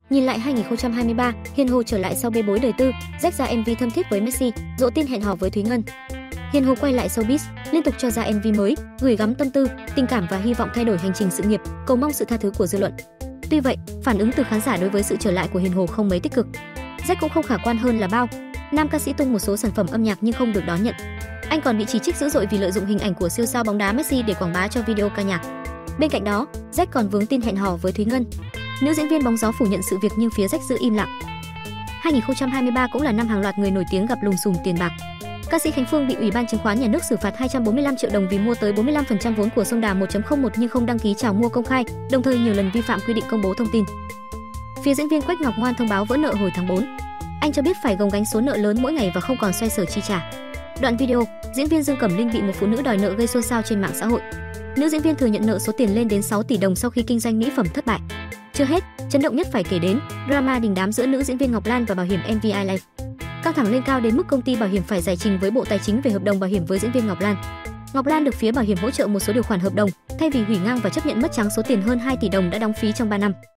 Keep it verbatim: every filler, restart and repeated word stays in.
Nhìn lại hai nghìn không trăm hai mươi ba, Hiền Hồ trở lại sau bê bối đời tư, rách ra em vê thân thiết với Messi, dỗ tin hẹn hò với Thúy Ngân. Hiền Hồ quay lại showbiz, liên tục cho ra em vê mới, gửi gắm tâm tư, tình cảm và hy vọng thay đổi hành trình sự nghiệp, cầu mong sự tha thứ của dư luận. Tuy vậy, phản ứng từ khán giả đối với sự trở lại của Hiền Hồ không mấy tích cực. Jack cũng không khả quan hơn là bao. Nam ca sĩ tung một số sản phẩm âm nhạc nhưng không được đón nhận. Anh còn bị chỉ trích dữ dội vì lợi dụng hình ảnh của siêu sao bóng đá Messi để quảng bá cho video ca nhạc. Bên cạnh đó, Jack còn vướng tin hẹn hò với Thúy Ngân. Nữ diễn viên bóng gió phủ nhận sự việc nhưng phía Jack giữ im lặng. hai nghìn không trăm hai mươi ba cũng là năm hàng loạt người nổi tiếng gặp lùm xùm tiền bạc. Ca sĩ Khánh Phương bị Ủy ban Chứng khoán Nhà nước xử phạt hai trăm bốn mươi lăm triệu đồng vì mua tới bốn mươi lăm phần trăm vốn của Sông Đà một chấm không một nhưng không đăng ký chào mua công khai, đồng thời nhiều lần vi phạm quy định công bố thông tin. Phía diễn viên Quách Ngọc Ngoan thông báo vỡ nợ hồi tháng bốn. Anh cho biết phải gồng gánh số nợ lớn mỗi ngày và không còn xoay sở chi trả. Đoạn video, diễn viên Dương Cẩm Linh bị một phụ nữ đòi nợ gây xôn xao trên mạng xã hội. Nữ diễn viên thừa nhận nợ số tiền lên đến sáu tỷ đồng sau khi kinh doanh mỹ phẩm thất bại. Chưa hết, chấn động nhất phải kể đến drama đình đám giữa nữ diễn viên Ngọc Lan và bảo hiểm em vê i Life. Căng thẳng lên cao đến mức công ty bảo hiểm phải giải trình với Bộ Tài chính về hợp đồng bảo hiểm với diễn viên Ngọc Lan. Ngọc Lan được phía bảo hiểm hỗ trợ một số điều khoản hợp đồng, thay vì hủy ngang và chấp nhận mất trắng số tiền hơn hai tỷ đồng đã đóng phí trong ba năm.